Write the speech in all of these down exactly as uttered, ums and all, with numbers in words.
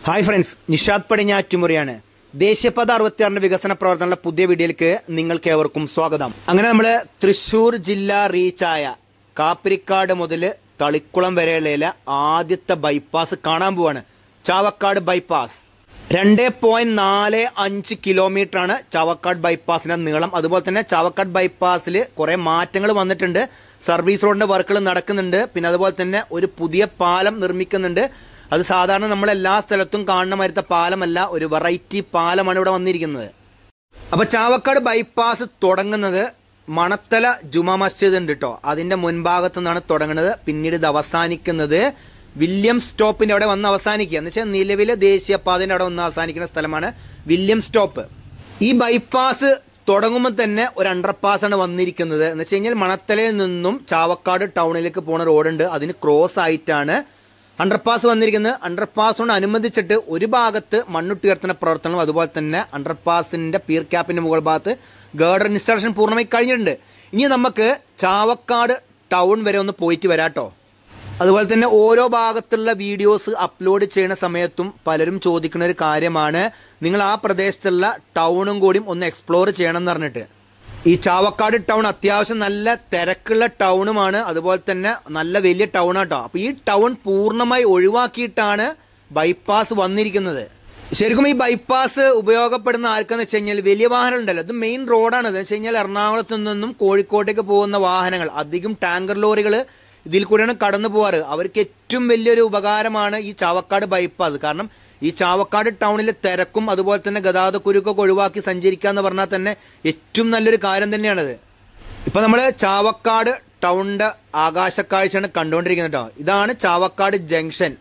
Hi friends, Nishad പടിഞ്ഞാറ്റുമുറിയാണ്. ദേശീയപാത അറുപത്തിയാറിന്റെ വികസന പ്രവർത്തനങ്ങളുടെ പുതിയ വീഡിയോയിലേക്ക് നിങ്ങൾക്ക് ഏവർക്കും സ്വാഗതം. അങ്ങനെ നമ്മൾ തൃശ്ശൂർ ജില്ല റീച്ചായ കാപ്പിരിക്കാട് മുതൽ തളിക്കുളം വരെയുള്ള ആദ്യത്തെ ബൈപ്പാസ് കാണാൻ പോവാണ്. ചാവക്കാട് ബൈപ്പാസ് രണ്ട് പോയിന്റ് നാല് അഞ്ച് കിലോമീറ്റർ ആണ് ചാവക്കാട് ബൈപ്പാസിന്റെ നീളം. അതുപോലെ തന്നെ ചാവക്കാട് ബൈപ്പാസിൽ കുറെ മാറ്റങ്ങൾ വന്നിട്ടുണ്ട്. സർവീസ് റോഡിന്റെ വർക്കുകൾ നടക്കുന്നുണ്ട്. പിന്നെ അതുപോലെ തന്നെ ഒരു പുതിയ പാലം നിർമ്മിക്കുന്നുണ്ട്. അത് സാധാരണ നമ്മൾ എല്ലാ സ്ഥലത്തും കാണുന്ന മാതിരത്തെ പാലമല്ല, ഒരു വെറൈറ്റി പാലമാണ് ഇവിടെ വന്നിരിക്കുന്നത്. അപ്പോൾ ചാവക്കാട് ബൈപ്പാസ് തുടങ്ങുന്നത് മണത്തല ജുമാ മസ്ജിദ് ഉണ്ട് കേട്ടോ, അതിന്റെ മുൻഭാഗത്തു നിന്നാണ് തുടങ്ങുന്നത്. പിന്നീട് ഇത് അവസാനിക്കുന്നത് വില്യം സ്റ്റോപ്പിന്റെ അവിടെ വന്ന് അവസാനിക്കുക എന്ന് വെച്ചാൽ നിലവിലെ ദേശീയപാതയുടെ അവിടെ വന്ന് അവസാനിക്കുന്ന സ്ഥലമാണ് വില്യം സ്റ്റോപ്പ്. ഈ ബൈപ്പാസ് തുടങ്ങുമ്പോൾ തന്നെ ഒരു അണ്ടർപാസ് ആണ് വന്നിരിക്കുന്നത്. എന്ന് വെച്ച് കഴിഞ്ഞാൽ മണത്തലയിൽ നിന്നും ചാവക്കാട് ടൗണിലേക്ക് പോണ റോഡുണ്ട്, അതിന് ക്രോസ് ആയിട്ടാണ് അണ്ടർപാസ് വന്നിരിക്കുന്നത്. അണ്ടർപാസിനോട് അനുബന്ധിച്ചിട്ട് ഒരു ഭാഗത്ത് മണ്ണുട്ടുയർത്തുന്ന പ്രവർത്തനവും അതുപോലെ തന്നെ അണ്ടർപാസിന്റെ പീർ ക്യാപ്പിന്റെ മുകൾ ഭാഗത്ത് ഗേർഡർ ഇൻസ്റ്റാളേഷൻ പൂർണ്ണമായി കഴിഞ്ഞിട്ടുണ്ട്. ഇനി നമുക്ക് ചാവക്കാട് ടൗൺ വരെ ഒന്ന് പോയിട്ട് വരാട്ടോ. അതുപോലെ തന്നെ ഓരോ ഭാഗത്തുള്ള വീഡിയോസ് അപ്ലോഡ് ചെയ്യുന്ന സമയത്തും പലരും ചോദിക്കുന്ന ഒരു കാര്യമാണ്, നിങ്ങൾ ആ പ്രദേശത്തുള്ള ടൗണും കൂടിയും ഒന്ന് എക്സ്പ്ലോർ ചെയ്യണം എന്ന് പറഞ്ഞിട്ട്. ഈ ചാവക്കാട് ടൗൺ അത്യാവശ്യം നല്ല തിരക്കുള്ള ടൗണുമാണ്, അതുപോലെ തന്നെ നല്ല വലിയ ടൗൺ ആട്ടോ. അപ്പോൾ ഈ ടൗൺ പൂർണ്ണമായി ഒഴിവാക്കിയിട്ടാണ് ബൈപ്പാസ് വന്നിരിക്കുന്നത്. ശരിക്കും ഈ ബൈപ്പാസ് ഉപയോഗപ്പെടുന്ന ആർക്കെന്ന് വെച്ച് കഴിഞ്ഞാൽ വലിയ വാഹനം ഉണ്ടല്ലോ, ഇത് മെയിൻ റോഡാണ്. എന്ന് വെച്ച് കഴിഞ്ഞാൽ എറണാകുളത്തു നിന്നും കോഴിക്കോട്ടേക്ക് പോകുന്ന വാഹനങ്ങൾ, അധികം ടാങ്കർ ലോറികൾ ഇതിൽ കൂടെയാണ് കടന്നു പോവാറ്. അവർക്ക് ഏറ്റവും വലിയൊരു ഉപകാരമാണ് ഈ ചാവക്കാട് ബൈപ്പാസ്. കാരണം ഈ ചാവക്കാട് ടൗണിലെ തിരക്കും അതുപോലെ തന്നെ ഗതാഗത കുരുക്കൊക്കെ ഒഴിവാക്കി സഞ്ചരിക്കുക എന്ന് പറഞ്ഞാൽ തന്നെ ഏറ്റവും നല്ലൊരു കാര്യം തന്നെയാണത്. ഇപ്പൊ നമ്മൾ ചാവക്കാട് ടൗണിന്റെ ആകാശക്കാഴ്ചയാണ് കണ്ടുകൊണ്ടിരിക്കുന്നത് കേട്ടോ. ഇതാണ് ചാവക്കാട് ജംഗ്ഷൻ.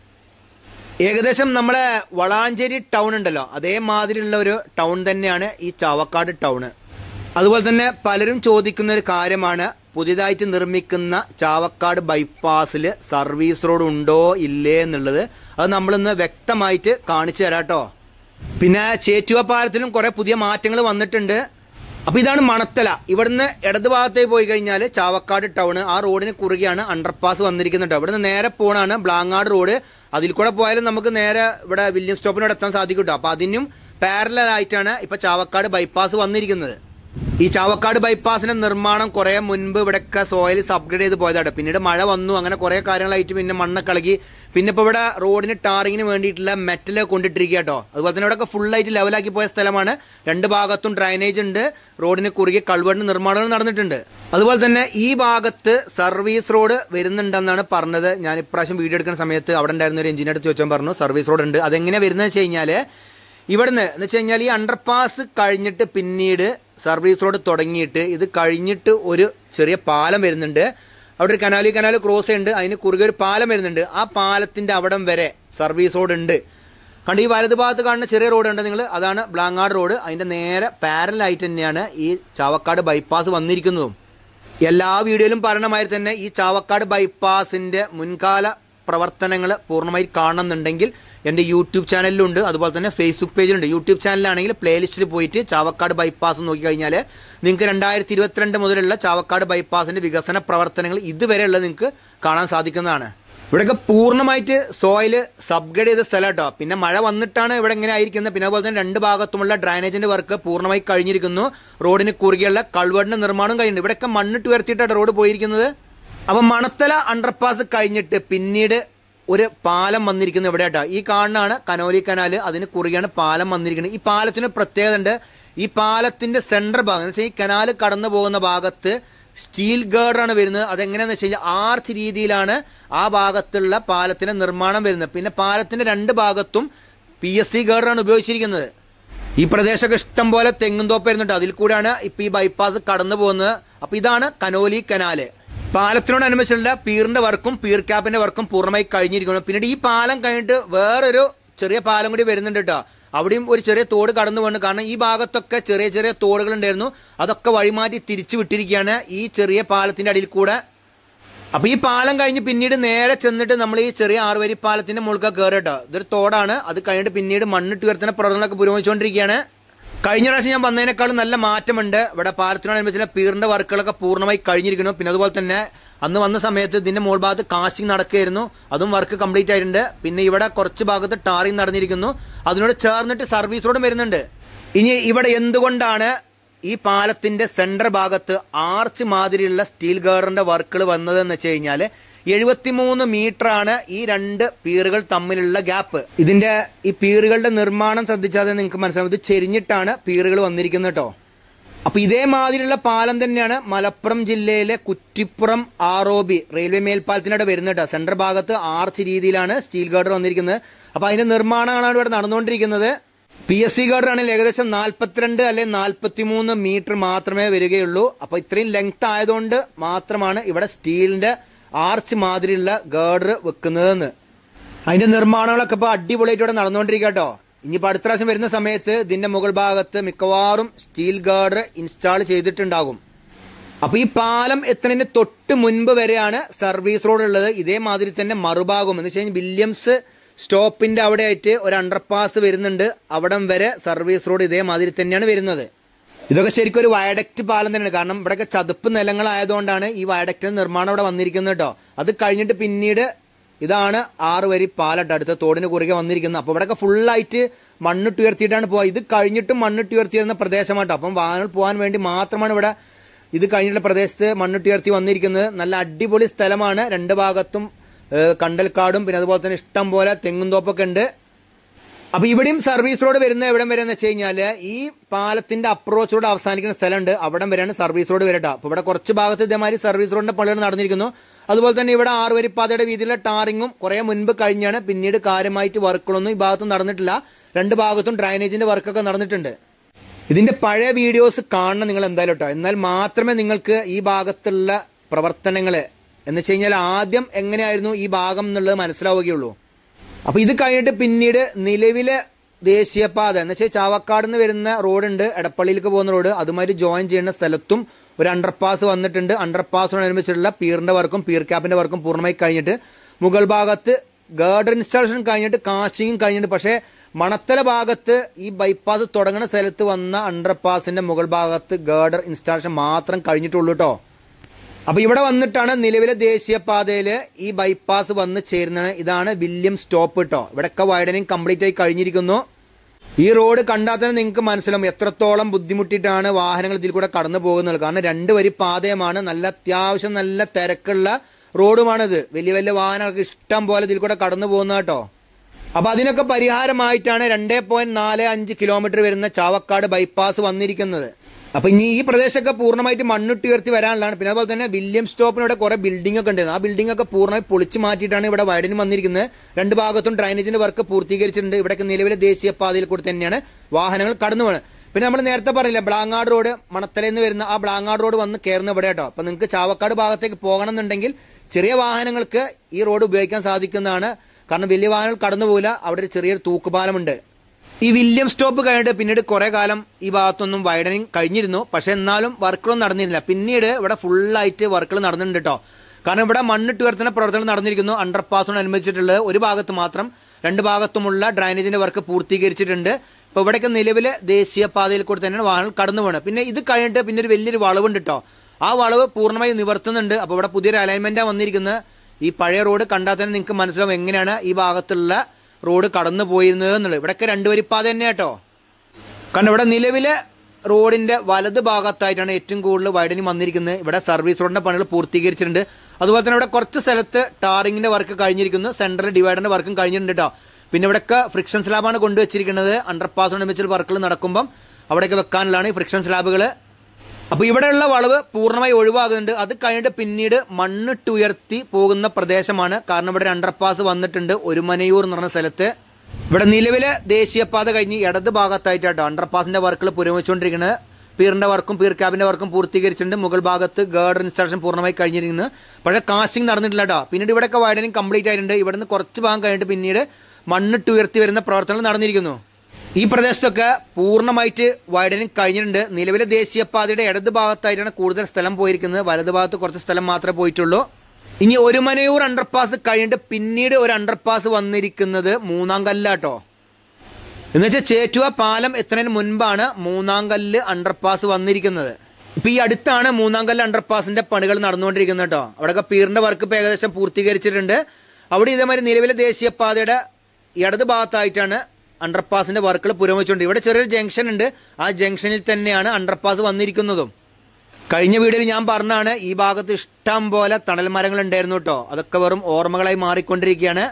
ഏകദേശം നമ്മളെ വളാഞ്ചേരി ടൗൺ ഉണ്ടല്ലോ, അതേമാതിരിയുള്ള ഒരു ടൗൺ തന്നെയാണ് ഈ ചാവക്കാട് ടൗണ്. അതുപോലെ തന്നെ പലരും ചോദിക്കുന്ന ഒരു കാര്യമാണ്, പുതിയതായിട്ട് നിർമ്മിക്കുന്ന ചാവക്കാട് ബൈപ്പാസിൽ സർവീസ് റോഡ് ഉണ്ടോ ഇല്ലേ എന്നുള്ളത്. അത് നമ്മളിന്ന് വ്യക്തമായിട്ട് കാണിച്ചു തരാം കേട്ടോ. പിന്നെ ചേറ്റുവ പാലത്തിലും കുറെ പുതിയ മാറ്റങ്ങൾ വന്നിട്ടുണ്ട്. അപ്പോൾ ഇതാണ് മണത്തല. ഇവിടുന്ന് ഇടത് ഭാഗത്തേക്ക് പോയി കഴിഞ്ഞാൽ ചാവക്കാട് ടൗൺ, ആ റോഡിന് കുറുകെയാണ് അണ്ടർപാസ് വന്നിരിക്കുന്നുണ്ട്. ഇവിടുന്ന് നേരെ പോണാണ് ബ്ലാങ്ങാട് റോഡ്. അതിൽ കൂടെ പോയാലും നമുക്ക് നേരെ ഇവിടെ വില്യം സ്റ്റോപ്പിനോട് എത്താൻ സാധിക്കും കേട്ടോ. അപ്പോൾ അതിനും പാരലായിട്ടാണ് ഇപ്പോൾ ചാവക്കാട് ബൈപ്പാസ് വന്നിരിക്കുന്നത്. ഈ ചാവക്കാട് ബൈപ്പാസിന്റെ നിർമ്മാണം കുറെ മുൻപ് ഇവിടെയൊക്കെ സോയിൽ അപ്ഗ്രേഡ് ചെയ്ത് പോയതാണ്. പിന്നീട് മഴ വന്നു, അങ്ങനെ കുറെ കാര്യങ്ങളായിട്ട് പിന്നെ മണ്ണൊക്കെ ഇളകി. പിന്നെ ഇപ്പോൾ ഇവിടെ റോഡിന് ടാറിങ്ങിന് വേണ്ടിയിട്ടുള്ള മെറ്റൽ കൊണ്ടിട്ടിരിക്കുക കേട്ടോ. അതുപോലെ തന്നെ ഇവിടെയൊക്കെ ഫുള്ളായിട്ട് ലെവലാക്കി പോയ സ്ഥലമാണ്. രണ്ട് ഭാഗത്തും ഡ്രൈനേജ് ഉണ്ട്, റോഡിന് കുറുകെ കൾവറിന് നിർമ്മാണങ്ങൾ നടന്നിട്ടുണ്ട്. അതുപോലെ തന്നെ ഈ ഭാഗത്ത് സർവീസ് റോഡ് വരുന്നുണ്ടെന്നാണ് പറഞ്ഞത്. ഞാൻ ഇപ്രാവശ്യം വീഡിയോ എടുക്കുന്ന സമയത്ത് അവിടെ ഉണ്ടായിരുന്ന ഒരു എഞ്ചിനീയർ ചോദിച്ചാൽ പറഞ്ഞു സർവീസ് റോഡ് ഉണ്ട്. അതെങ്ങനെയാണ് വരുന്നത് വെച്ച് കഴിഞ്ഞാൽ, ഇവിടുന്ന് എന്ന് വെച്ച് കഴിഞ്ഞാൽ ഈ അണ്ടർപാസ് കഴിഞ്ഞിട്ട് പിന്നീട് സർവീസ് റോഡ് തുടങ്ങിയിട്ട് ഇത് കഴിഞ്ഞിട്ട് ഒരു ചെറിയ പാലം വരുന്നുണ്ട്. അവിടെ ഒരു കനാലി കനാൽ ക്രോസ് ചെയ്യുന്നുണ്ട്, അതിന് കുറുകെ ഒരു പാലം വരുന്നുണ്ട്. ആ പാലത്തിൻ്റെ അവിടം വരെ സർവീസ് റോഡ് ഉണ്ട്. കണ്ട് ഈ വലത് ഭാഗത്ത് കാണുന്ന ചെറിയ റോഡ് ഉണ്ട് നിങ്ങൾ, അതാണ് ബ്ലാങ്ങാട് റോഡ്. അതിൻ്റെ നേരെ പാരലായിട്ട് തന്നെയാണ് ഈ ചാവക്കാട് ബൈപ്പാസ് വന്നിരിക്കുന്നതും. എല്ലാ വീഡിയോയിലും പറയണ മാതിരി തന്നെ ഈ ചാവക്കാട് ബൈപ്പാസിൻ്റെ മുൻകാല പ്രവർത്തനങ്ങൾ പൂർണ്ണമായി കാണുന്നുണ്ടെങ്കിൽ എൻ്റെ യൂട്യൂബ് ചാനലിലുണ്ട്, അതുപോലെ തന്നെ ഫേസ്ബുക്ക് പേജിലുണ്ട്. യൂട്യൂബ് ചാനലിലാണെങ്കിൽ പ്ലേലിസ്റ്റിൽ പോയിട്ട് ചാവക്കാട് ബൈപ്പാസ് നോക്കിക്കഴിഞ്ഞാൽ നിങ്ങൾക്ക് രണ്ടായിരത്തി ഇരുപത്തിരണ്ട് മുതലുള്ള ചാവക്കാട് ബൈപ്പാസിൻ്റെ വികസന പ്രവർത്തനങ്ങൾ ഇതുവരെയുള്ളത് നിങ്ങൾക്ക് കാണാൻ സാധിക്കുന്നതാണ്. ഇവിടെയൊക്കെ പൂർണ്ണമായിട്ട് സോയിൽ അപ്ഗ്രേഡ് ചെയ്ത സ്ഥലം കേട്ടോ. പിന്നെ മഴ വന്നിട്ടാണ് ഇവിടെ ഇങ്ങനെ ആയിരിക്കുന്നത്. പിന്നെ അതുപോലെ തന്നെ രണ്ട് ഭാഗത്തുമുള്ള ഡ്രൈനേജിൻ്റെ വർക്ക് പൂർണ്ണമായി കഴിഞ്ഞിരിക്കുന്നു. റോഡിന് കുറുകെയുള്ള കൾവറിൻ്റെ നിർമ്മാണം കഴിഞ്ഞിട്ടുണ്ട്. ഇവിടെയൊക്കെ മണ്ണിട്ട് ഉയർത്തിയിട്ടാണ് റോഡ് പോയിരിക്കുന്നത്. അപ്പം മണത്തല അണ്ടർപാസ് കഴിഞ്ഞിട്ട് പിന്നീട് ഒരു പാലം വന്നിരിക്കുന്നത് ഇവിടെ കേട്ടോ. ഈ കാണുന്നതാണ് കനോലി കനാൽ, അതിന് കുറുകെയാണ് പാലം വന്നിരിക്കുന്നത്. ഈ പാലത്തിന് പ്രത്യേകത ഉണ്ട്. ഈ പാലത്തിന്റെ സെൻട്രൽ ഭാഗം എന്ന് വെച്ചാൽ ഈ കനാൽ കടന്നു പോകുന്ന ഭാഗത്ത് സ്റ്റീൽ ഗേർഡറാണ് വരുന്നത്. അതെങ്ങനെയാണെന്ന് വെച്ച് കഴിഞ്ഞാൽ ആർച്ച് രീതിയിലാണ് ആ ഭാഗത്തുള്ള പാലത്തിന്റെ നിർമ്മാണം വരുന്നത്. പിന്നെ പാലത്തിന്റെ രണ്ട് ഭാഗത്തും പി എസ് സി ഗേർഡറാണ് ഉപയോഗിച്ചിരിക്കുന്നത്. ഈ പ്രദേശമൊക്കെ ഇഷ്ടം പോലെ തെങ്ങും തോപ്പ് വരുന്നുണ്ട്, അതിൽ കൂടെയാണ് ഇപ്പം ഈ ബൈപ്പാസ് കടന്നു പോകുന്നത്. അപ്പം ഇതാണ് കനോലി കനാല്. പാലത്തിനോടനുബന്ധിച്ചുള്ള പീറിന്റെ വർക്കും പീർ ക്യാപ്പിന്റെ വർക്കും പൂർണ്ണമായി കഴിഞ്ഞിരിക്കുന്നു. പിന്നീട് ഈ പാലം കഴിഞ്ഞിട്ട് വേറൊരു ചെറിയ പാലം കൂടി വരുന്നുണ്ട് കേട്ടോ. അവിടെയും ഒരു ചെറിയ തോട് കടന്നു പോകുന്നു. കാരണം ഈ ഭാഗത്തൊക്കെ ചെറിയ ചെറിയ തോടുകൾ ഉണ്ടായിരുന്നു, അതൊക്കെ വഴിമാറ്റി തിരിച്ചു വിട്ടിരിക്കുകയാണ് ഈ ചെറിയ പാലത്തിന്റെ അടിയിൽ കൂടെ. അപ്പോൾ ഈ പാലം കഴിഞ്ഞ് പിന്നീട് നേരെ ചെന്നിട്ട് നമ്മൾ ഈ ചെറിയ ആറുവരി പാലത്തിന്റെ മുകളിൽ കയറി കേട്ടോ. ഇതൊരു തോടാണ്. അത് കഴിഞ്ഞിട്ട് പിന്നീട് മണ്ണിട്ട് ഉയർത്തുന്ന പ്രവർത്തനങ്ങളൊക്കെ പുരോഗമിച്ചുകൊണ്ടിരിക്കുകയാണ്. കഴിഞ്ഞ പ്രാവശ്യം ഞാൻ വന്നതിനേക്കാളും നല്ല മാറ്റമുണ്ട്. ഇവിടെ പാലത്തിനോടനുബന്ധിച്ചുള്ള പീറിന്റെ വർക്കുകളൊക്കെ പൂർണ്ണമായി കഴിഞ്ഞിരിക്കുന്നു. പിന്നെ അതുപോലെ തന്നെ അന്ന് വന്ന സമയത്ത് ഇതിന്റെ മുകൾ ഭാഗത്ത് കാസ്റ്റിംഗ് നടക്കുകയായിരുന്നു, അതും വർക്ക് കംപ്ലീറ്റ് ആയിട്ടുണ്ട്. പിന്നെ ഇവിടെ കുറച്ച് ഭാഗത്ത് ടാറിങ് നടന്നിരിക്കുന്നു, അതിനോട് ചേർന്നിട്ട് സർവീസ് റോഡും വരുന്നുണ്ട്. ഇനി ഇവിടെ എന്തുകൊണ്ടാണ് ഈ പാലത്തിന്റെ സെൻട്രൽ ഭാഗത്ത് ആർച്ച് മാതിരിയുള്ള സ്റ്റീൽ ഗാർഡറിന്റെ വർക്കുകൾ വന്നതെന്ന് വെച്ച് കഴിഞ്ഞാൽ എഴുപത്തിമൂന്ന് മീറ്റർ ആണ് ഈ രണ്ട് പീറുകൾ തമ്മിലുള്ള ഗ്യാപ്പ്. ഇതിന്റെ ഈ പീറുകളുടെ നിർമ്മാണം ശ്രദ്ധിച്ചാൽ നിങ്ങൾക്ക് മനസ്സിലാവും, ഇത് ചെരിഞ്ഞിട്ടാണ് പീറുകൾ വന്നിരിക്കുന്നത് കേട്ടോ. അപ്പൊ ഇതേമാതിരിയുള്ള പാലം തന്നെയാണ് മലപ്പുറം ജില്ലയിലെ Kuttippuram R O B railway മേൽപ്പാലത്തിനോട് വരുന്നത് കേട്ടോ. സെൻട്രൽ ഭാഗത്ത് ആർച്ച് രീതിയിലാണ് സ്റ്റീൽ ഗാർഡർ വന്നിരിക്കുന്നത്. അപ്പൊ അതിന്റെ നിർമ്മാണമാണ് ഇവിടെ നടന്നുകൊണ്ടിരിക്കുന്നത്. പി എസ് സി ഗാർഡർ ആണെങ്കിൽ ഏകദേശം നാൽപ്പത്തിരണ്ട് അല്ലെങ്കിൽ നാൽപ്പത്തി മൂന്ന് മീറ്റർ മാത്രമേ വരികയുള്ളൂ. അപ്പൊ ഇത്രയും ലെങ്ത് ആയതുകൊണ്ട് മാത്രമാണ് ഇവിടെ സ്റ്റീലിന്റെ ആർച്ച് മാതിരിയുള്ള ഗാർഡർ വെക്കുന്നതെന്ന്. അതിന്റെ നിർമ്മാണങ്ങളൊക്കെ ഇപ്പോൾ അടിപൊളിയായിട്ട് ഇവിടെ നടന്നുകൊണ്ടിരിക്കുക കേട്ടോ. ഇനിയിപ്പോൾ അടുത്ത പ്രാവശ്യം വരുന്ന സമയത്ത് ഇതിന്റെ മുകൾ ഭാഗത്ത് മിക്കവാറും സ്റ്റീൽ ഗാർഡർ ഇൻസ്റ്റാൾ ചെയ്തിട്ടുണ്ടാകും. അപ്പൊ ഈ പാലം എത്തുന്നതിന് തൊട്ട് മുൻപ് വരെയാണ് സർവീസ് റോഡ് ഉള്ളത്. ഇതേമാതിരി തന്നെ മറുഭാഗം എന്ന് വെച്ച് കഴിഞ്ഞാൽ വില്യംസ് സ്റ്റോപ്പിന്റെ അവിടെ ആയിട്ട് ഒരു അണ്ടർപാസ് വരുന്നുണ്ട്, അവിടം വരെ സർവീസ് റോഡ് ഇതേമാതിരി തന്നെയാണ് വരുന്നത്. ഇതൊക്കെ ശരിക്കും ഒരു വയഡക്റ്റ് പാലം തന്നെയാണ്, കാരണം ഇവിടെയൊക്കെ ചതുപ്പ് നിലങ്ങളായതുകൊണ്ടാണ് ഈ വയഡക്റ്റിന്റെ നിർമ്മാണം ഇവിടെ വന്നിരിക്കുന്നത് കേട്ടോ. അത് കഴിഞ്ഞിട്ട് പിന്നീട് ഇതാണ് ആറ് വരി പാലട്ടോ അടുത്ത തോടിന് കുറുകെ വന്നിരിക്കുന്നത്. അപ്പോൾ ഇവിടെയൊക്കെ ഫുള്ളായിട്ട് മണ്ണിട്ട് ഉയർത്തിയിട്ടാണ് പോവുക. ഇത് കഴിഞ്ഞിട്ടും മണ്ണിട്ട് ഉയർത്തിയിരുന്ന പ്രദേശമാട്ടോ. അപ്പം വാഹനങ്ങൾ പോകാൻ വേണ്ടി മാത്രമാണ് ഇവിടെ ഇത് കഴിഞ്ഞിട്ടുള്ള പ്രദേശത്ത് മണ്ണിട്ട് ഉയർത്തി വന്നിരിക്കുന്നത്. നല്ല അടിപൊളി സ്ഥലമാണ്. രണ്ട് ഭാഗത്തും കണ്ടൽക്കാടും പിന്നെ അതുപോലെ തന്നെ ഇഷ്ടം പോലെ തെങ്ങും തോപ്പൊക്കെ ഉണ്ട്. അപ്പൊ ഇവിടെയും സർവീസ് റോഡ് വരുന്ന എവിടം വരെ എന്ന് വെച്ച് കഴിഞ്ഞാല് ഈ പാലത്തിന്റെ അപ്രോച്ച് റോഡ് അവസാനിക്കുന്ന സ്ഥലമുണ്ട്, അവിടം വരെയാണ് സർവീസ് റോഡ് വരട്ടോ. അപ്പൊ ഇവിടെ കുറച്ച് ഭാഗത്ത് ഇതേമാതിരി സർവീസ് റോഡിന്റെ പണികൾ നടന്നിരിക്കുന്നു. അതുപോലെ തന്നെ ഇവിടെ ആറുവരിപ്പാതയുടെ വീതിയിലുള്ള ടാറിങ്ങും കുറെ മുൻപ് കഴിഞ്ഞാണ്. പിന്നീട് കാര്യമായിട്ട് വർക്കുകളൊന്നും ഈ ഭാഗത്തും നടന്നിട്ടില്ല. രണ്ട് ഭാഗത്തും ഡ്രൈനേജിന്റെ വർക്കൊക്കെ നടന്നിട്ടുണ്ട്. ഇതിന്റെ പഴയ വീഡിയോസ് കാണണം നിങ്ങൾ എന്തായാലും കേട്ടോ. എന്നാൽ മാത്രമേ നിങ്ങൾക്ക് ഈ ഭാഗത്തുള്ള പ്രവർത്തനങ്ങള് എന്ന് വെച്ച് കഴിഞ്ഞാൽ ആദ്യം എങ്ങനെയായിരുന്നു ഈ ഭാഗം എന്നുള്ളത് മനസ്സിലാവുകയുള്ളൂ. അപ്പൊ ഇത് കഴിഞ്ഞിട്ട് പിന്നീട് നിലവിലെ ദേശീയപാത എന്ന് വെച്ചാൽ ചാവക്കാട് നിന്ന് വരുന്ന റോഡുണ്ട്, എടപ്പള്ളിയിലേക്ക് പോകുന്ന റോഡ്, അതുമാതിരി ജോയിൻ ചെയ്യുന്ന സ്ഥലത്തും ഒരു അണ്ടർപാസ് വന്നിട്ടുണ്ട്. അണ്ടർപാസിനോടനുബന്ധിച്ചുള്ള പീറിന്റെ വർക്കും പീർ ക്യാപ്പിന്റെ വർക്കും പൂർണ്ണമായി കഴിഞ്ഞിട്ട് മുകൾ ഭാഗത്ത് ഗാർഡർ ഇൻസ്റ്റാളേഷൻ കഴിഞ്ഞിട്ട് കാസ്റ്റിങ്ങും കഴിഞ്ഞിട്ട്. പക്ഷേ മണത്തല ഭാഗത്ത് ഈ ബൈപ്പാസ് തുടങ്ങുന്ന സ്ഥലത്ത് വന്ന അണ്ടർപാസിന്റെ മുകൾ ഭാഗത്ത് ഗാർഡർ ഇൻസ്റ്റാളേഷൻ മാത്രം കഴിഞ്ഞിട്ടുള്ളൂ കേട്ടോ. അപ്പൊ ഇവിടെ വന്നിട്ടാണ് നിലവിലെ ദേശീയപാതയില് ഈ ബൈപ്പാസ് വന്ന് ചേരുന്നത്. ഇതാണ് വില്യം സ്റ്റോപ്പ് കേട്ടോ. ഇവിടെയൊക്കെ വൈഡനിങ് കംപ്ലീറ്റ് ആയി കഴിഞ്ഞിരിക്കുന്നു. ഈ റോഡ് കണ്ടാൽ തന്നെ നിങ്ങൾക്ക് മനസ്സിലാവും എത്രത്തോളം ബുദ്ധിമുട്ടിയിട്ടാണ് വാഹനങ്ങൾ ഇതിൽ കൂടെ കടന്നു പോകുന്നത്. കാരണം രണ്ട് വരി പാതയമാണ്, നല്ല അത്യാവശ്യം നല്ല തിരക്കുള്ള റോഡുമാണിത്. വലിയ വലിയ വാഹനങ്ങൾക്ക് ഇഷ്ടം പോലെ ഇതിൽ കൂടെ കടന്നു പോകുന്നത് കേട്ടോ. അപ്പൊ അതിനൊക്കെ പരിഹാരമായിട്ടാണ് രണ്ടേ പോയിന്റ് നാല് അഞ്ച് കിലോമീറ്റർ വരുന്ന ചാവക്കാട് ബൈപ്പാസ് വന്നിരിക്കുന്നത്. അപ്പൊ ഇനി ഈ പ്രദേശമൊക്കെ പൂർണ്ണമായിട്ട് മണ്ണിട്ട് ഉയർത്തി വരാനുള്ളതാണ്. പിന്നെ അതുപോലെ തന്നെ വില്യം സ്റ്റോപ്പിനോടെ കുറെ ബിൽഡിംഗ് ഒക്കെ ഉണ്ടായിരുന്നു. ആ ബിൽഡിംഗ് ഒക്കെ പൂർണ്ണമായി പൊളിച്ചു മാറ്റിയിട്ടാണ് ഇവിടെ വൈഡനിങ് വന്നിരിക്കുന്നത്. രണ്ട് ഭാഗത്തും ഡ്രൈനേജിന്റെ വർക്ക് പൂർത്തീകരിച്ചിട്ടുണ്ട്. ഇവിടെയൊക്കെ നിലവിലെ ദേശീയപാതയിൽ കൂടി തന്നെയാണ് വാഹനങ്ങൾ കടന്നു പോകുന്നത്. പിന്നെ നമ്മൾ നേരത്തെ പറഞ്ഞില്ല ബ്ലാങ്ങാട് റോഡ് മണത്തലയിൽ നിന്ന് വരുന്ന ആ ബ്ലാങ്ങാട് റോഡ് വന്ന് കയറുന്ന ഇവിടെ കേട്ടോ. അപ്പൊ നിങ്ങൾക്ക് ചാവക്കാട് ഭാഗത്തേക്ക് പോകണം എന്നുണ്ടെങ്കിൽ ചെറിയ വാഹനങ്ങൾക്ക് ഈ റോഡ് ഉപയോഗിക്കാൻ സാധിക്കുന്നതാണ്. കാരണം വലിയ വാഹനങ്ങൾ കടന്നു പോകില്ല, അവിടെ ഒരു ചെറിയൊരു തൂക്കുപാലമുണ്ട്. ഈ വില്യം സ്റ്റോപ്പ് കഴിഞ്ഞിട്ട് പിന്നീട് കുറെ കാലം ഈ ഭാഗത്തൊന്നും വൈഡനിങ് കഴിഞ്ഞിരുന്നു, പക്ഷെ എന്നാലും വർക്കുകളൊന്നും നടന്നിരുന്നില്ല. പിന്നീട് ഇവിടെ ഫുള്ളായിട്ട് വർക്കുകൾ നടന്നിട്ടുണ്ട് കേട്ടോ. കാരണം ഇവിടെ മണ്ണിട്ട് ഉയർത്തുന്ന പ്രവർത്തനം നടന്നിരിക്കുന്നു. അണ്ടർപാസിനോടനുബന്ധിച്ചിട്ടുള്ളത് ഒരു ഭാഗത്ത് മാത്രം, രണ്ട് ഭാഗത്തുമുള്ള ഡ്രൈനേജിന്റെ വർക്ക് പൂർത്തീകരിച്ചിട്ടുണ്ട്. ഇപ്പോൾ ഇവിടെയൊക്കെ നിലവിലെ ദേശീയപാതയിൽ കൂടി തന്നെയാണ് വാഹനങ്ങൾ കടന്നു പോകുന്നത്. പിന്നെ ഇത് കഴിഞ്ഞിട്ട് പിന്നെ ഒരു വലിയൊരു വളവുണ്ട് കേട്ടോ. ആ വളവ് പൂർണ്ണമായി നിവർത്തുന്നുണ്ട്. അപ്പോൾ ഇവിടെ പുതിയൊരു അലൈൻമെന്റാണ് വന്നിരിക്കുന്നത്. ഈ പഴയ റോഡ് കണ്ടാൽ തന്നെ നിങ്ങൾക്ക് മനസ്സിലാവും എങ്ങനെയാണ് ഈ ഭാഗത്തുള്ള റോഡ് കടന്നു പോയിരുന്നത് എന്നുള്ളത്. ഇവിടെയൊക്കെ രണ്ടുവരിപ്പാത തന്നെ കേട്ടോ. കാരണം ഇവിടെ നിലവിലെ റോഡിന്റെ വലത് ഭാഗത്തായിട്ടാണ് ഏറ്റവും കൂടുതൽ വൈഡനിങ് വന്നിരിക്കുന്നത്. ഇവിടെ സർവീസ് റോഡിന്റെ പണികൾ പൂർത്തീകരിച്ചിട്ടുണ്ട്. അതുപോലെ തന്നെ ഇവിടെ കുറച്ച് സ്ഥലത്ത് ടാറിങ്ങിന്റെ വർക്ക് കഴിഞ്ഞിരിക്കുന്നു, സെൻട്രൽ ഡിവൈഡറിന്റെ വർക്കും കഴിഞ്ഞിട്ടുണ്ട് കേട്ടോ. പിന്നെ ഇവിടെയൊക്കെ ഫ്രിക്ഷൻ സ്ലാബാണ് കൊണ്ടുവച്ചിരിക്കുന്നത്. അണ്ടർപാസിനോട് വർക്കുകൾ നടക്കുമ്പം അവിടെയൊക്കെ വെക്കാനുള്ളതാണ് ഈ ഫ്രിക്ഷൻ സ്ലാബുകൾ. അപ്പോൾ ഇവിടെയുള്ള വളവ് പൂർണ്ണമായി ഒഴിവാകുന്നുണ്ട്. അത് കഴിഞ്ഞിട്ട് പിന്നീട് മണ്ണിട്ട് ഉയർത്തി പോകുന്ന പ്രദേശമാണ്. കാരണം ഇവിടെ അണ്ടർപാസ് വന്നിട്ടുണ്ട് ഒരുമനയൂർ എന്ന് പറഞ്ഞ സ്ഥലത്ത്. ഇവിടെ നിലവിലെ ദേശീയപാത കഴിഞ്ഞ് ഇടത് ഭാഗത്തായിട്ടാട്ടോ അണ്ടർപാസിന്റെ വർക്കുകൾ പുരോഗമിച്ചുകൊണ്ടിരിക്കുന്നത്. പീറിന്റെ വർക്കും പീർ ക്യാബിന്റെ വർക്കും പൂർത്തീകരിച്ചിട്ടുണ്ട്. മുകൾ ഭാഗത്ത് ഗാർഡർ ഇൻസ്റ്റാളേഷൻ പൂർണ്ണമായി കഴിഞ്ഞിരിക്കുന്നു. പക്ഷേ കാസ്റ്റിംഗ് നടന്നിട്ടില്ല കേട്ടോ. പിന്നീട് ഇവിടെയൊക്കെ വൈഡനിങ് കംപ്ലീറ്റ് ആയിട്ടുണ്ട്. ഇവിടെ നിന്ന് കുറച്ച് ഭാഗം കഴിഞ്ഞിട്ട് പിന്നീട് മണ്ണിട്ട് ഉയർത്തി വരുന്ന പ്രവർത്തനങ്ങൾ നടന്നിരിക്കുന്നു. ഈ പ്രദേശത്തൊക്കെ പൂർണ്ണമായിട്ട് വൈഡനിങ് കഴിഞ്ഞിട്ടുണ്ട്. നിലവിലെ ദേശീയപാതയുടെ ഇടത് ഭാഗത്തായിട്ടാണ് കൂടുതൽ സ്ഥലം പോയിരിക്കുന്നത്. വലത് ഭാഗത്ത് കുറച്ച് സ്ഥലം മാത്രമേ പോയിട്ടുള്ളൂ. ഇനി ഒരുമനയൂർ അണ്ടർപാസ് കഴിഞ്ഞിട്ട് പിന്നീട് ഒരു അണ്ടർപാസ് വന്നിരിക്കുന്നത് മൂന്നാം കല്ലാട്ടോ. എന്ന് വെച്ചാൽ ചേറ്റുവ പാലം എത്തുന്നതിന് മുൻപാണ് മൂന്നാം കല്ല് അണ്ടർപാസ് വന്നിരിക്കുന്നത്. ഇപ്പം ഈ അടുത്താണ് മൂന്നാം കല്ല് അണ്ടർപാസിന്റെ പണികൾ നടന്നുകൊണ്ടിരിക്കുന്നത് കേട്ടോ. അവിടെയൊക്കെ പീറിന്റെ വർക്ക് ഇപ്പോൾ ഏകദേശം പൂർത്തീകരിച്ചിട്ടുണ്ട്. അവിടെ ഇതേമാതിരി നിലവിലെ ദേശീയപാതയുടെ ഇടത് ഭാഗത്തായിട്ടാണ് അണ്ടർപാസിന്റെ വർക്കുകൾ പുരോഗമിച്ചുകൊണ്ട്. ഇവിടെ ചെറിയൊരു ജംഗ്ഷൻ ഉണ്ട്, ആ ജംഗ്ഷനിൽ തന്നെയാണ് അണ്ടർപാസ് വന്നിരിക്കുന്നതും. കഴിഞ്ഞ വീഡിയോയിൽ ഞാൻ പറഞ്ഞാണ് ഈ ഭാഗത്ത് ഇഷ്ടം പോലെ തണൽ മരങ്ങൾ ഉണ്ടായിരുന്നു കേട്ടോ. അതൊക്കെ വെറും ഓർമ്മകളായി മാറിക്കൊണ്ടിരിക്കുകയാണ്.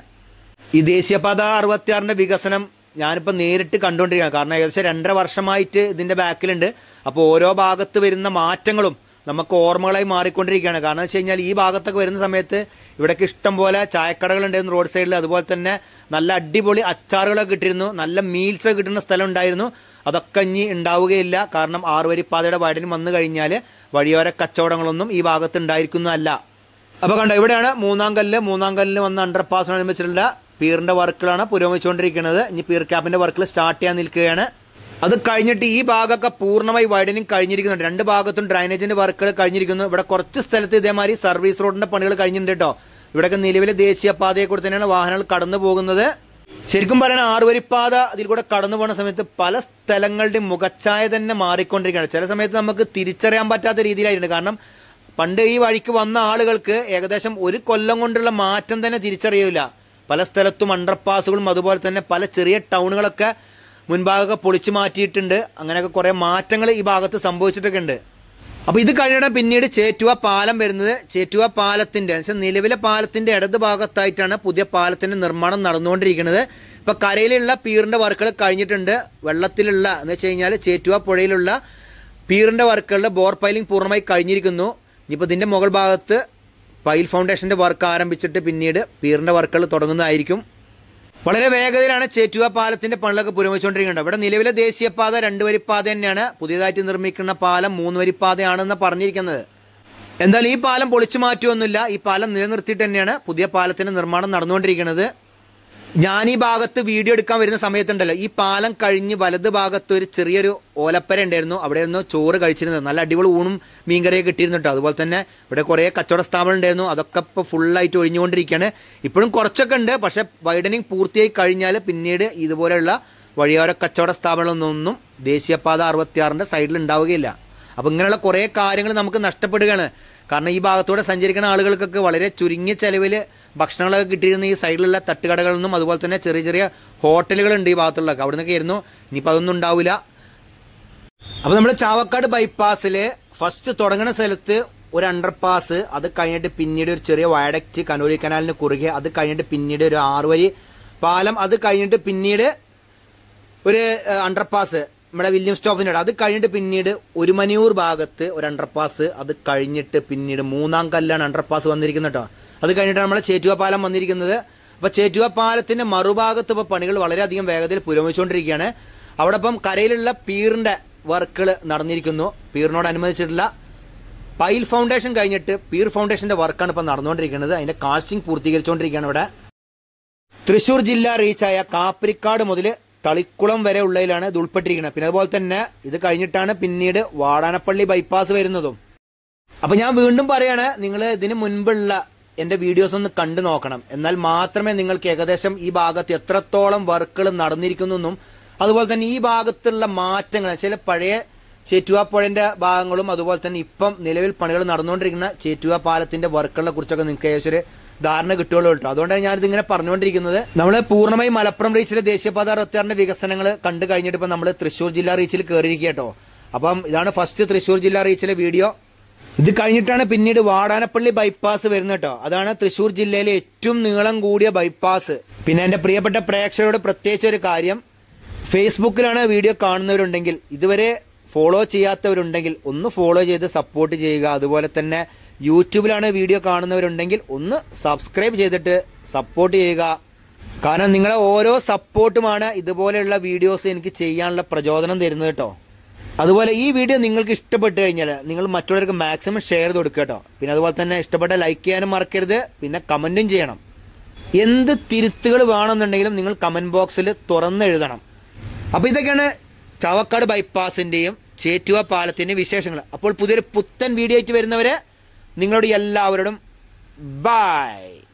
ഈ ദേശീയപാത അറുപത്തിയാറിന്റെ വികസനം ഞാനിപ്പോൾ നേരിട്ട് കണ്ടുകൊണ്ടിരിക്കുകയാണ്. കാരണം ഏകദേശം രണ്ടര വർഷമായിട്ട് ഇതിൻ്റെ ബാക്കിലുണ്ട്. അപ്പോൾ ഓരോ ഭാഗത്ത് വരുന്ന മാറ്റങ്ങളും നമുക്ക് ഓർമ്മകളായി മാറിക്കൊണ്ടിരിക്കുകയാണ്. കാരണം വെച്ച് കഴിഞ്ഞാൽ ഈ ഭാഗത്തൊക്കെ വരുന്ന സമയത്ത് ഇവിടേക്ക് ഇഷ്ടം പോലെ ചായക്കടകളുണ്ടായിരുന്നു റോഡ് സൈഡിൽ. അതുപോലെ തന്നെ നല്ല അടിപൊളി അച്ചാറുകളൊക്കെ കിട്ടിയിരുന്നു, നല്ല മീൽസ് കിട്ടുന്ന സ്ഥലം ഉണ്ടായിരുന്നു. അതൊക്കെ ഇനി ഉണ്ടാവുകയില്ല. കാരണം ആറുവരിപ്പാതയുടെ വൈഡനിങ് വന്നു കഴിഞ്ഞാൽ വഴിയോര കച്ചവടങ്ങളൊന്നും ഈ ഭാഗത്ത് ഉണ്ടായിരിക്കുന്നതല്ല. അപ്പോൾ കണ്ടോ, ഇവിടെയാണ് മൂന്നാം കല്ല് മൂന്നാം കല്ലിന് വന്ന അണ്ടർപാസിനനുസരിച്ചുള്ള പീറിൻ്റെ വർക്കുകളാണ് പുരോഗമിച്ചുകൊണ്ടിരിക്കുന്നത്. ഇനി പീർ ക്യാപ്പിൻ്റെ വർക്കുകൾ സ്റ്റാർട്ട് ചെയ്യാൻ നിൽക്കുകയാണ്. അത് കഴിഞ്ഞിട്ട് ഈ ഭാഗമൊക്കെ പൂർണ്ണമായി വൈഡനിങ് കഴിഞ്ഞിരിക്കുന്നുണ്ട്. രണ്ട് ഭാഗത്തും ഡ്രൈനേജിൻ്റെ വർക്കുകൾ കഴിഞ്ഞിരിക്കുന്നു. ഇവിടെ കുറച്ച് സ്ഥലത്ത് ഇതേമാതിരി സർവീസ് റോഡിൻ്റെ പണികൾ കഴിഞ്ഞിട്ടുണ്ട് കേട്ടോ. ഇവിടെയൊക്കെ നിലവിലെ ദേശീയപാതയെ കൂടെ തന്നെയാണ് വാഹനങ്ങൾ കടന്നു പോകുന്നത്. ശരിക്കും പറയുന്നത് ആറുവരിപ്പാത അതിൽ കൂടെ കടന്നു പോകുന്ന സമയത്ത് പല സ്ഥലങ്ങളുടെയും മുഖച്ഛായ തന്നെ മാറിക്കൊണ്ടിരിക്കുകയാണ്. ചില സമയത്ത് നമുക്ക് തിരിച്ചറിയാൻ പറ്റാത്ത രീതിയിലായിട്ടുണ്ട്. കാരണം പണ്ട് ഈ വഴിക്ക് വന്ന ആളുകൾക്ക് ഏകദേശം ഒരു കൊല്ലം കൊണ്ടുള്ള മാറ്റം തന്നെ തിരിച്ചറിയില്ല. പല സ്ഥലത്തും അണ്ടർപാസുകളും അതുപോലെ തന്നെ പല ചെറിയ ടൗണുകളൊക്കെ മുൻഭാഗമൊക്കെ പൊളിച്ചു മാറ്റിയിട്ടുണ്ട്. അങ്ങനെയൊക്കെ കുറേ മാറ്റങ്ങൾ ഈ ഭാഗത്ത് സംഭവിച്ചിട്ടൊക്കെ ഉണ്ട്. അപ്പോൾ ഇത് കഴിഞ്ഞിട്ട് പിന്നീട് ചേറ്റുവ പാലം വരുന്നത്. ചേറ്റുവ പാലത്തിൻ്റെ നിലവിലെ പാലത്തിൻ്റെ ഇടത് ഭാഗത്തായിട്ടാണ് പുതിയ പാലത്തിൻ്റെ നിർമ്മാണം നടന്നുകൊണ്ടിരിക്കുന്നത്. ഇപ്പോൾ കരയിലുള്ള പീറിൻ്റെ വർക്കുകൾ കഴിഞ്ഞിട്ടുണ്ട്. വെള്ളത്തിലുള്ള എന്ന് വെച്ച് കഴിഞ്ഞാൽ ചേറ്റുവ പുഴയിലുള്ള പീറിൻ്റെ വർക്കുകളുടെ ബോർ പൈലിംഗ് പൂർണ്ണമായി കഴിഞ്ഞിരിക്കുന്നു. ഇനിയിപ്പോൾ ഇതിൻ്റെ മുകൾ ഭാഗത്ത് പൈൽ ഫൗണ്ടേഷൻ്റെ വർക്ക് ആരംഭിച്ചിട്ട് പിന്നീട് പീറിൻ്റെ വർക്കുകൾ തുടങ്ങുന്നതായിരിക്കും. വളരെ വേഗതയിലാണ് ചേറ്റുവ പാലത്തിൻ്റെ പണികളൊക്കെ പുരോഗമിച്ചുകൊണ്ടിരിക്കുന്നത്. ഇവിടെ നിലവിലെ ദേശീയപാത രണ്ട് വരിപ്പാത തന്നെയാണ്. പുതിയതായിട്ട് നിർമ്മിക്കുന്ന പാലം മൂന്ന് വരിപ്പാതയാണെന്ന് പറഞ്ഞിരിക്കുന്നത്. എന്തായാലും ഈ പാലം പൊളിച്ചു മാറ്റുമൊന്നുമില്ല. ഈ പാലം നിലനിർത്തിയിട്ട് തന്നെയാണ് പുതിയ പാലത്തിൻ്റെ നിർമ്മാണം നടന്നുകൊണ്ടിരിക്കുന്നത്. ഞാൻ ഈ ഭാഗത്ത് വീഡിയോ എടുക്കാൻ വരുന്ന സമയത്തുണ്ടല്ലോ, ഈ പാലം കഴിഞ്ഞ് വലത് ഭാഗത്ത് ഒരു ചെറിയൊരു ഓലപ്പര ഉണ്ടായിരുന്നു. അവിടെ നിന്ന് ചോറ് കഴിച്ചിരുന്നത്. നല്ല അടിപൊളി ഊണും മീൻകറിയൊക്കെ കിട്ടിയിരുന്നു കേട്ടോ. അതുപോലെ തന്നെ ഇവിടെ കുറേ കച്ചവട സ്ഥാപനം ഉണ്ടായിരുന്നു. അതൊക്കെ ഇപ്പോൾ ഫുള്ളായിട്ട് ഒഴിഞ്ഞുകൊണ്ടിരിക്കുകയാണ്. ഇപ്പോഴും കുറച്ചൊക്കെ ഉണ്ട്. പക്ഷേ വൈഡനിങ് പൂർത്തിയായി കഴിഞ്ഞാൽ പിന്നീട് ഇതുപോലെയുള്ള വഴിയോര കച്ചവട സ്ഥാപനങ്ങളൊന്നും ദേശീയപാത അറുപത്തിയാറിൻ്റെ സൈഡിൽ ഉണ്ടാവുകയില്ല. അപ്പോൾ ഇങ്ങനെയുള്ള കുറേ കാര്യങ്ങൾ നമുക്ക് നഷ്ടപ്പെടുകയാണ്. കാരണം ഈ ഭാഗത്തൂടെ സഞ്ചരിക്കുന്ന ആളുകൾക്കൊക്കെ വളരെ ചുരുങ്ങിയ ചെലവിൽ ഭക്ഷണങ്ങളൊക്കെ കിട്ടിയിരുന്ന ഈ സൈഡിലുള്ള തട്ടുകടകളിൽ നിന്നും അതുപോലെ തന്നെ ചെറിയ ചെറിയ ഹോട്ടലുകളുണ്ട് ഈ ഭാഗത്തുള്ളതൊക്കെ. അവിടെ നിന്നൊക്കെ ആയിരുന്നു. ഇനിയിപ്പോൾ അതൊന്നും ഉണ്ടാവില്ല. അപ്പോൾ നമ്മൾ ചാവക്കാട് ബൈപ്പാസിൽ ഫസ്റ്റ് തുടങ്ങുന്ന സ്ഥലത്ത് ഒരു അണ്ടർപാസ്, അത് കഴിഞ്ഞിട്ട് പിന്നീട് ഒരു ചെറിയ വയഡക്റ്റ് കനോലി കനാലിന് കുറുകെ, അത് കഴിഞ്ഞിട്ട് പിന്നീട് ഒരു ആറുവരി പാലം, അത് കഴിഞ്ഞിട്ട് പിന്നീട് ഒരു അണ്ടർപാസ് നമ്മുടെ വില്യം സ്റ്റോപ്പിൻ്റെ അത് കഴിഞ്ഞിട്ട് പിന്നീട് ഒരുമനിയൂർ ഭാഗത്ത് ഒരു അണ്ടർപാസ്, അത് കഴിഞ്ഞിട്ട് പിന്നീട് മൂന്നാം കല്ലാണ് അണ്ടർപാസ് വന്നിരിക്കുന്നത് കേട്ടോ. അത് കഴിഞ്ഞിട്ടാണ് നമ്മളെ ചേറ്റുവ പാലം വന്നിരിക്കുന്നത്. അപ്പോൾ ചേറ്റുവ പാലത്തിൻ്റെ മറുഭാഗത്ത് ഇപ്പോൾ പണികൾ വളരെയധികം വേഗതയിൽ പുരോഗമിച്ചുകൊണ്ടിരിക്കുകയാണ്. അവിടെ ഇപ്പം കരയിലുള്ള പീറിൻ്റെ വർക്കുകൾ നടന്നിരിക്കുന്നു. പീറിനോടനുബന്ധിച്ചിട്ടുള്ള പൈൽ ഫൗണ്ടേഷൻ കഴിഞ്ഞിട്ട് പീർ ഫൗണ്ടേഷൻ്റെ വർക്കാണ് ഇപ്പം നടന്നുകൊണ്ടിരിക്കുന്നത്. അതിൻ്റെ കാസ്റ്റിംഗ് പൂർത്തീകരിച്ചുകൊണ്ടിരിക്കുകയാണ്. ഇവിടെ തൃശ്ശൂർ ജില്ല റീച്ചായ കാപ്പിരിക്കാട് മുതൽ തളിക്കുളം വരെ ഉള്ളതിലാണ് ഇത് ഉൾപ്പെട്ടിരിക്കുന്നത്. പിന്നെ അതുപോലെ തന്നെ ഇത് കഴിഞ്ഞിട്ടാണ് പിന്നീട് വാടാനപ്പള്ളി ബൈപ്പാസ് വരുന്നതും. അപ്പോൾ ഞാൻ വീണ്ടും പറയാണ്, നിങ്ങൾ ഇതിന് മുൻപുള്ള എൻ്റെ വീഡിയോസ് ഒന്ന് കണ്ടു നോക്കണം. എന്നാൽ മാത്രമേ നിങ്ങൾക്ക് ഏകദേശം ഈ ഭാഗത്ത് എത്രത്തോളം വർക്കുകൾ നടന്നിരിക്കുന്നു, അതുപോലെ തന്നെ ഈ ഭാഗത്തുള്ള മാറ്റങ്ങൾ, ചില പഴയ ചേറ്റുവ പുഴൻ്റെ ഭാഗങ്ങളും അതുപോലെ തന്നെ ഇപ്പം നിലവിൽ പണികൾ നടന്നുകൊണ്ടിരിക്കുന്ന ചേറ്റുവ പാലത്തിൻ്റെ വർക്കുകളെ കുറിച്ചൊക്കെ നിങ്ങൾക്ക് ഏകദേശം ഒരു ധാരണ കിട്ടുകയുള്ളൂ കേട്ടോ. അതുകൊണ്ടാണ് ഞാനിതിങ്ങനെ പറഞ്ഞുകൊണ്ടിരിക്കുന്നത്. നമ്മൾ പൂർണ്ണമായി മലപ്പുറം റീച്ചിലെ ദേശീയപാത അറുപത്തിയാറിൻ്റെ വികസനങ്ങൾ കണ്ടു കഴിഞ്ഞിട്ട് ഇപ്പം നമ്മൾ തൃശ്ശൂർ ജില്ലാ റീച്ചിൽ കയറിയിരിക്കുക കേട്ടോ. അപ്പം ഇതാണ് ഫസ്റ്റ് തൃശ്ശൂർ ജില്ലാ റീച്ചിലെ വീഡിയോ. ഇത് കഴിഞ്ഞിട്ടാണ് പിന്നീട് വാടാനപ്പള്ളി ബൈപ്പാസ് വരുന്നത് കേട്ടോ. അതാണ് തൃശ്ശൂർ ജില്ലയിലെ ഏറ്റവും നീളം കൂടിയ ബൈപ്പാസ്. പിന്നെ എൻ്റെ പ്രിയപ്പെട്ട പ്രേക്ഷകരോട് പ്രത്യേകിച്ച് ഒരു കാര്യം, ഫേസ്ബുക്കിലാണ് വീഡിയോ കാണുന്നവരുണ്ടെങ്കിൽ, ഇതുവരെ ഫോളോ ചെയ്യാത്തവരുണ്ടെങ്കിൽ ഒന്ന് ഫോളോ ചെയ്ത് സപ്പോർട്ട് ചെയ്യുക. അതുപോലെ തന്നെ യൂട്യൂബിലാണ് വീഡിയോ കാണുന്നവരുണ്ടെങ്കിൽ ഒന്ന് സബ്സ്ക്രൈബ് ചെയ്തിട്ട് സപ്പോർട്ട് ചെയ്യുക. കാരണം നിങ്ങളെ ഓരോ സപ്പോർട്ടുമാണ് ഇതുപോലെയുള്ള വീഡിയോസ് എനിക്ക് ചെയ്യാനുള്ള പ്രചോദനം തരുന്നത് കേട്ടോ. അതുപോലെ ഈ വീഡിയോ നിങ്ങൾക്ക് ഇഷ്ടപ്പെട്ട് കഴിഞ്ഞാൽ നിങ്ങൾ മറ്റുള്ളവർക്ക് മാക്സിമം ഷെയർ ചെയ്ത് കൊടുക്കുക കേട്ടോ. പിന്നെ അതുപോലെ തന്നെ ഇഷ്ടപ്പെട്ട ലൈക്ക് ചെയ്യാനും മറക്കരുത്. പിന്നെ കമൻറ്റും ചെയ്യണം. എന്ത് തിരുത്തുകൾ വേണമെന്നുണ്ടെങ്കിലും നിങ്ങൾ കമൻറ്റ് ബോക്സിൽ തുറന്നെഴുതണം. അപ്പോൾ ഇതൊക്കെയാണ് ചാവക്കാട് ബൈപ്പാസിൻ്റെയും ചേറ്റുവ പാലത്തിൻ്റെയും വിശേഷങ്ങൾ. അപ്പോൾ പുതിയൊരു പുത്തൻ വീഡിയോ ആയിട്ട് വരുന്നവരെ നിങ്ങളോട് എല്ലാവരോടും ബൈ.